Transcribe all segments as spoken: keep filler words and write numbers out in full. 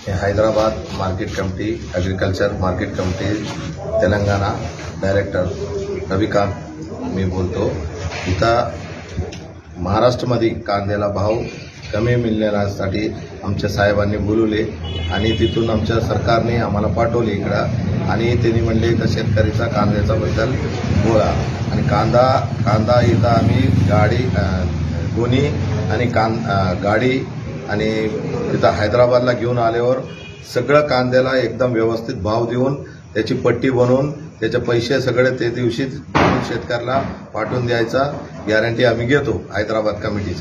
Hyderabad market committee agriculture market committee Telangana director Ravikant मी बोलतो। इथं महाराष्ट्रामध्ये कांद्याला भाव कमी मिळण्यासाठी आमच्या साहेबांनी बोलवले आणि तिथून आमच्या सरकारने आम्हाला पाठवले इकडं आणि त्यांनी म्हणले का शेतकरीचा कांद्याचा बद्दल बोला आणि कांदा कांदा इथं आम्ही गाडी गोणी आणि कां गाडी आणि तिथं हैदराबादला घेऊन आल्यावर सगळं कांद्याला एकदम व्यवस्थित भाव देऊन त्याची पट्टी बनवून त्याचे पैसे सगळे ते दिवशी शेतकऱ्याला पाठवून द्यायचा गॅरंटी आम्ही घेतो हैदराबाद कमिटीचा।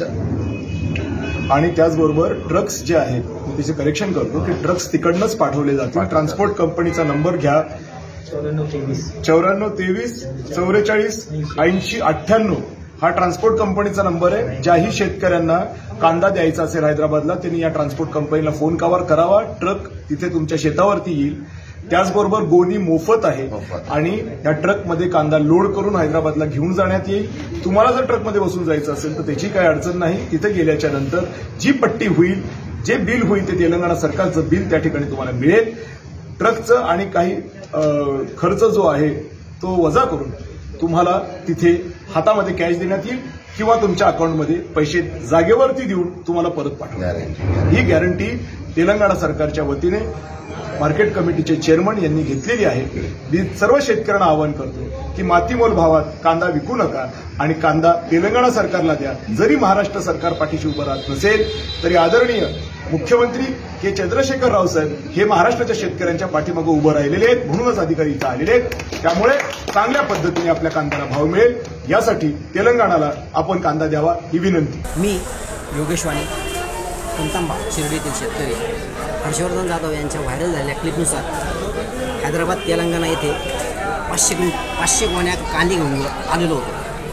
आणि त्याचबरोबर ट्रक्स जे आहेत मी त्याचे करेक्शन करतो की ट्रक्स तिकडनंच पाठवले जातील। ट्रान्सपोर्ट कंपनीचा नंबर घ्या चौऱ्याण्णव तेवीस चौऱ्याण्णव तेवीस चौवेचाळीस ऐंशी अठ्ठ्याण्णव हा ट्रान्सपोर्ट कंपनीचा नंबर आहे। ज्याही शेतकऱ्यांना कांदा द्यायचा असेल हैदराबादला त्यांनी या ट्रान्सपोर्ट कंपनीला फोन कवर करावा, ट्रक तिथे तुमच्या शेतावरती येईल। त्याचबरोबर गोणी मोफत आहे आणि या ट्रकमध्ये कांदा लोड करून हैदराबादला घेऊन जाण्यात येईल। तुम्हाला जर ट्रकमध्ये बसून जायचं असेल तर त्याची काही अडचण नाही। तिथे गेल्याच्या नंतर जी पट्टी होईल, जे बिल होईल ते तेलंगणा सरकारचं बिल त्या ठिकाणी तुम्हाला मिळेल। ट्रकचं आणि काही खर्च जो आहे तो वजा करून तुम्हाला तिथे हातामध्ये कॅश देण्यात येईल किंवा तुमच्या अकाउंटमध्ये पैसे जागेवरती देऊन तुम्हाला परत पाठवण्यात। ही गॅरंटी तेलंगणा सरकारच्या वतीने मार्केट कमिटीचे चेअरमन यांनी घेतलेली आहे। मी सर्व शेतकऱ्यांना आवाहन करतो की मातीमोल भावात कांदा विकू नका आणि कांदा तेलंगणा सरकारला द्या। जरी महाराष्ट्र सरकार पाठीशी उभं राहत नसेल तरी आदरणीय मुख्यमंत्री के चंद्रशेखर राव साहेब हे महाराष्ट्राच्या शेतकऱ्यांच्या पाठीमागे उभं राहिलेले आहेत, म्हणूनच अधिकारी इथं आलेले आहेत। त्यामुळे चांगल्या पद्धतीने आपल्या कांद्याला भाव मिळेल यासाठी तेलंगणाला आपण कांदा द्यावा ही विनंती। मी योगेशवाणी पंतांबा शिर्डीतील शेतकरी हर्षवर्धन जाधव यांच्या व्हायरल झालेल्या क्लिपनुसार हैदराबाद तेलंगणा येथे पाचशे पाचशे गोण्या कांदे घेऊन आलेलो होतो।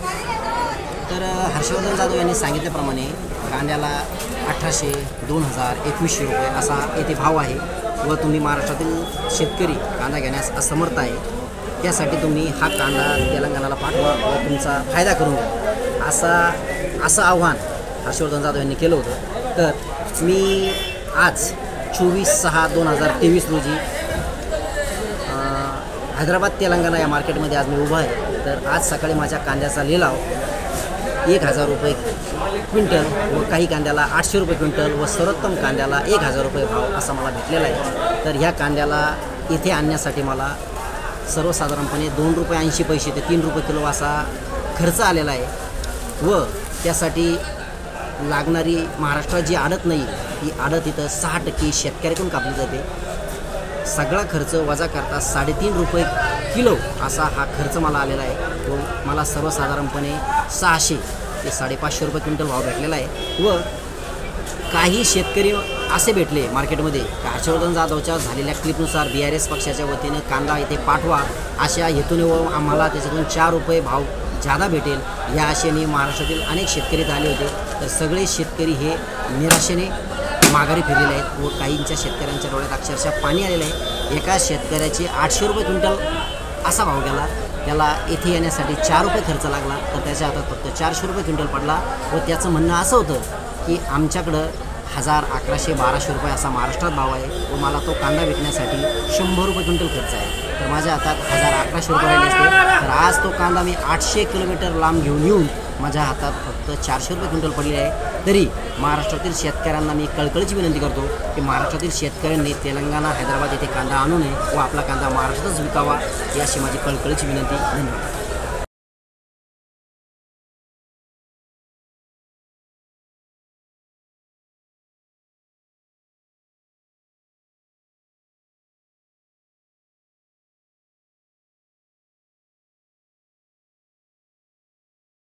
तर हर्षवर्धन जाधव यांनी सांगितल्याप्रमाणे कांद्याला अठराशे दोन हजार एकवीसशे रुपये असा येथे भाव आहे व तुम्ही महाराष्ट्रातील शेतकरी कांदा घेण्यास असमर्थ आहे, त्यासाठी तुम्ही हा कांदा तेलंगणाला पाठवा व तुमचा फायदा करून घ्या असा असं आव्हान हर्षवर्धन जाधव यांनी केलं होतं। तर मी आज चोवीस सहा दोन हजार तेवीस रोजी हैदराबाद तेलंगणा या मार्केटमध्ये आज मी उभा आहे। तर आज सकाळी माझ्या कांद्याचा लिलाव एक हजार रुपये क्विंटल व काही कांद्याला आठशे रुपये क्विंटल व सर्वोत्तम कांद्याला एक हजार रुपये भाव असा मला भेटलेला आहे। तर ह्या कांद्याला इथे आणण्यासाठी मला सर्वसाधारणपणे दोन रुपये ऐंशी पैसे ते तीन रुपये किलो असा खर्च आलेला आहे व त्यासाठी लागणारी महाराष्ट्रात जी आडत नाही ती आडत इथं सहा टक्के शेतकऱ्याकडून कापली जाते। सगळा खर्च वजा करता साडेतीन रुपये किलो असा हा खर्च मला आलेला आहे व मला सर्वसाधारणपणे सहाशे ते साडेपाचशे रुपये क्विंटल भाव भेटलेला आहे। व काही शेतकरी असे भेटले मार्केटमध्ये हर्षवर्धन जाधवच्या झालेल्या क्लिपनुसार बी आर एस पक्षाच्या वतीने कांदा इथे पाठवा अशा हेतूने व आम्हाला त्याच्यातून चार रुपये भाव जादा भेटेल या आशेने महाराष्ट्रातील अनेक शेतकरी आले होते। तर सगळे शेतकरी हे निराशेने माघारी फिरलेले आहेत व काहींच्या शेतकऱ्यांच्या डोळ्यात अक्षरशः पाणी आलेलं आहे। एका शेतकऱ्याचे आठशे रुपये क्विंटल असा भाव गेला, त्याला येथे येण्यासाठी चार रुपये खर्च लागला तर त्याच्या हातात फक्त चारशे रुपये क्विंटल पडला व त्याचं म्हणणं असं होतं की आमच्याकडं हजार अकराशे बाराशे रुपये असा महाराष्ट्रात भाव आहे व मला तो कांदा विकण्यासाठी शंभर रुपये क्विंटल खर्च आहे। तर माझ्या हातात हजार अकराशे रुपये राहिले असते तर आज तो कांदा मी आठशे किलोमीटर लांब घेऊन येऊन माझ्या हातात फक्त चारशे रुपये क्विंटल पडले आहे। तरी महाराष्ट्रातील शेतकऱ्यांना मी कळकळीची विनंती करतो की महाराष्ट्रातील शेतकऱ्यांनी तेलंगणा हैदराबाद येथे कांदा आणू नये व आपला कांदा महाराष्ट्रातच विकावा ही अशी माझी कळकळीची विनंती। धन्यवाद।